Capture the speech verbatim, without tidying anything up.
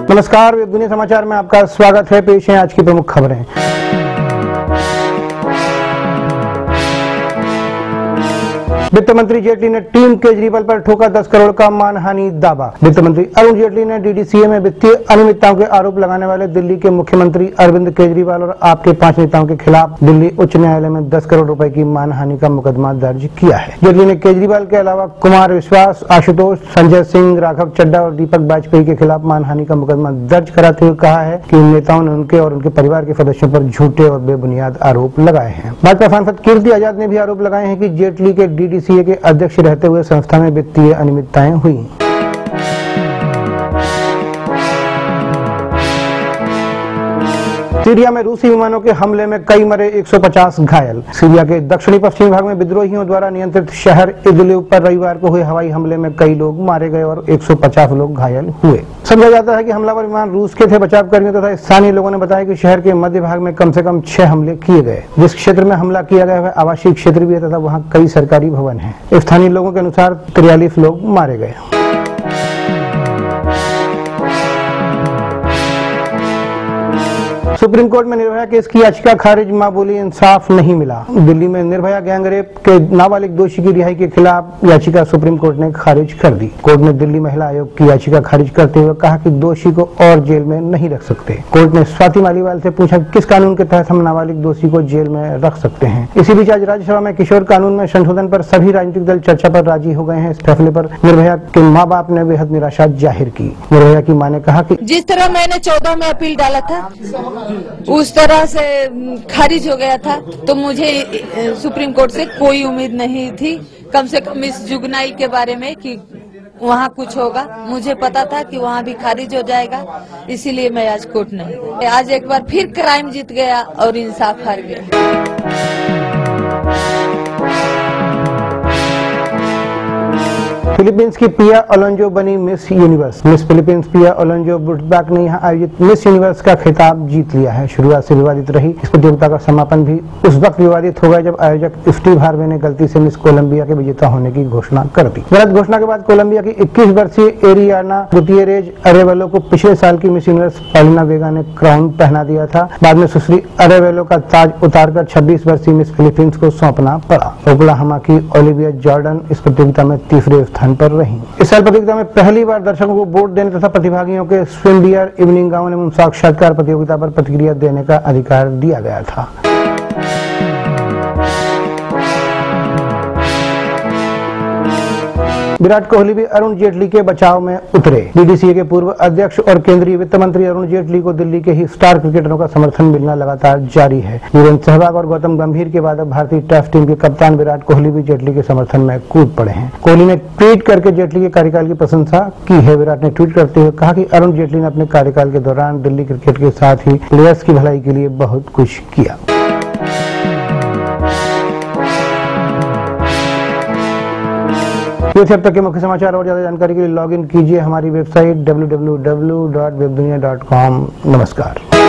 नमस्कार, वेब दुनिया समाचार में आपका स्वागत है। पेश है आज की प्रमुख खबरें। वित्त मंत्री जेटली ने टीम केजरीवाल पर ठोका दस करोड़ का मानहानि दावा। वित्त मंत्री अरुण जेटली ने डीडीसीए में वित्तीय अनियमितताओं के आरोप लगाने वाले दिल्ली के मुख्यमंत्री अरविंद केजरीवाल और आपके पांच नेताओं के खिलाफ दिल्ली उच्च न्यायालय में दस करोड़ रुपए की मानहानि का मुकदमा दर्ज किया है। जेटली ने केजरीवाल के अलावा कुमार विश्वास, आशुतोष, संजय सिंह, राघव चड्ढा और दीपक बाजपेयी के खिलाफ मानहानि का मुकदमा दर्ज कराते हुए कहा है कि इन नेताओं ने उनके और उनके परिवार के सदस्यों पर झूठे और बेबुनियाद आरोप लगाए हैं। भाजपा सांसद कीर्ति आजाद ने भी आरोप लगाए हैं कि जेटली के डीडीसीए के अध्यक्ष रहते हुए संस्था में वित्तीय अनियमितताएं हुई। सीरिया में रूसी विमानों के हमले में कई मरे, एक सौ पचास घायल। सीरिया के दक्षिणी पश्चिमी भाग में विद्रोहियों द्वारा नियंत्रित शहर इदलिब पर रविवार को हुए हवाई हमले में कई लोग मारे गए और एक सौ पचास लोग घायल हुए। समझा जाता है कि हमलावर विमान रूस के थे। बचाव कर्मियों तथा स्थानीय लोगों ने बताया कि शहर के मध्य भाग में कम से कम छह हमले किए गए। जिस क्षेत्र में हमला किया गया वह आवासीय क्षेत्र भी है तथा वहाँ कई सरकारी भवन हैं। स्थानीय लोगों के अनुसार तिरालीस लोग मारे गए। सुप्रीम कोर्ट में निर्भया केस की याचिका खारिज, मां बोली इंसाफ नहीं मिला। दिल्ली में निर्भया गैंगरेप के नाबालिग दोषी की रिहाई के खिलाफ याचिका सुप्रीम कोर्ट ने खारिज कर दी। कोर्ट ने दिल्ली महिला आयोग की याचिका खारिज करते हुए कहा कि दोषी को और जेल में नहीं रख सकते। कोर्ट ने स्वाति मालीवाल से पूछा किस कानून के तहत हम नाबालिग दोषी को जेल में रख सकते हैं। इसी बीच आज राज्यसभा में किशोर कानून में संशोधन पर सभी राजनीतिक दल चर्चा पर राजी हो गए हैं। इस फैसले पर निर्भया के माँ बाप ने बेहद निराशा जाहिर की। निर्भया की मां ने कहा कि जिस तरह मैंने चौदह में अपील डाला था उस तरह से खारिज हो गया था, तो मुझे सुप्रीम कोर्ट से कोई उम्मीद नहीं थी, कम से कम इस जुगनाइल के बारे में कि वहाँ कुछ होगा। मुझे पता था कि वहाँ भी खारिज हो जाएगा, इसीलिए मैं आज कोर्ट नहीं गई। आज एक बार फिर क्राइम जीत गया और इंसाफ हार गया। फिलीपींस की पिया अलोंजो बनी Miss Universe. Miss Philippines Pia Alonzo Wurtzbach ने यहां आयोजित मिस यूनिवर्स का खिताब जीत लिया है। शुरुआत से विवादित रही इस प्रतियोगिता का समापन भी उस वक्त विवादित हो गया जब आयोजक स्टीव हार्वे ने गलती से मिस कोलंबिया के विजेता होने की घोषणा कर दी। गलत घोषणा के बाद कोलंबिया की इक्कीस वर्षीय एरियाना गुतियरेज अरेवेलो को पिछले साल की मिस यूनिवर्स पालिना वेगा ने क्राउन पहना दिया था। बाद में सुश्री अरेवेलो का ताज उतारकर छब्बीस वर्षीय मिस फिलीपींस को सौंपना पड़ा। ओक्लाहोमा की ओलिविया जॉर्डन इस प्रतियोगिता में तीसरे स्थान पर रही। इस साल प्रतियोगिता में पहली बार दर्शकों को वोट देने तथा प्रतिभागियों के स्विम बियर, इवनिंग गाउन एवं साक्षात्कार प्रतियोगिता पर प्रतिक्रिया देने का अधिकार दिया गया था। विराट कोहली भी अरुण जेटली के बचाव में उतरे। डीडीसीए के पूर्व अध्यक्ष और केंद्रीय वित्त मंत्री अरुण जेटली को दिल्ली के ही स्टार क्रिकेटरों का समर्थन मिलना लगातार जारी है। वीरेंद्र सहवाग और गौतम गंभीर के बाद अब भारतीय टेस्ट टीम के कप्तान विराट कोहली भी जेटली के समर्थन में कूद पड़े हैं। कोहली ने ट्वीट करके जेटली के कार्यकाल की प्रशंसा की है। विराट ने ट्वीट करते हुए कहा कि अरुण जेटली ने अपने कार्यकाल के दौरान दिल्ली क्रिकेट के साथ ही प्लेयर्स की भलाई के लिए बहुत कुछ किया। ये थे अब तक के मुख्य समाचार। और ज्यादा जानकारी के लिए लॉग इन कीजिए हमारी website W W W dot Webdunia dot com. नमस्कार।